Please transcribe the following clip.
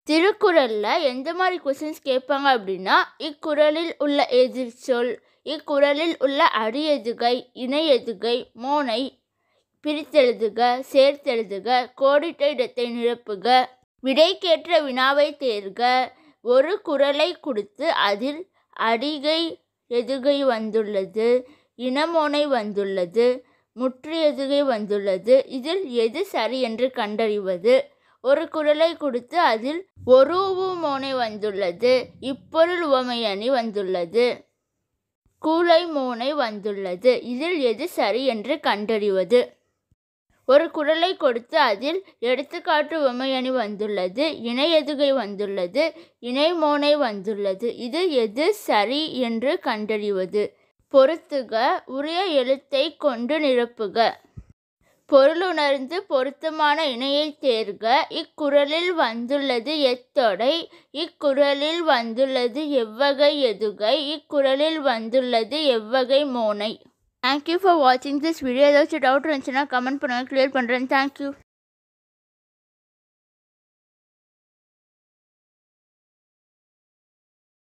திருக்குறளில் எந்த மாதிரி கொஸ்டின்ஸ் கேட்பாங்க அப்படின்னா, இக்குறளில் உள்ள எதிர்ச்சொல், இக்குறளில் உள்ள அடியெதுகை, இணை எதுகை, மோனை பிரித்தெழுதுக, சேர்த்தெழுதுக, கோடிட்ட இடத்தை நிரப்புக, விடைக்கேற்ற வினாவை தேர்க, ஒரு குறளை கொடுத்து அதில் அடிகை எதுகை வந்துள்ளது, இனமோனை வந்துள்ளது, முற்று எதுகை வந்துள்ளது, இதில் எது சரி என்று கண்டறிவது, ஒரு குறளை கொடுத்து அதில் ஒரூவு மோனை வந்துள்ளது, இப்பொருள் உவமையணி வந்துள்ளது, கூலை மோனை வந்துள்ளது, இதில் எது சரி என்று கண்டறிவது, ஒரு குறளை கொடுத்து அதில் எடுத்துக்காட்டு உவமையணி வந்துள்ளது, இணை எதுகை வந்துள்ளது, இணை மோனை வந்துள்ளது, இது எது சரி என்று கண்டறிவது, பொறுத்துக, உரிய எழுத்தை கொண்டு நிரப்புக, பொருளுணர்ந்து பொருத்தமான இணையை தேர்க, இக்குறளில் வந்துள்ளது எத்தொடை, இக்குறளில் வந்துள்ளது எவ்வகை எதுகை, இக்குறளில் வந்துள்ளது எவ்வகை மோனை. தேங்க்யூ ஃபார் வாட்சிங் திஸ் வீடியோ. ஏதாச்சும் டவுட் இருந்துச்சுன்னா கமெண்ட் பண்ணுங்கள், கிளியர் பண்ணுறேன். தேங்க்யூ.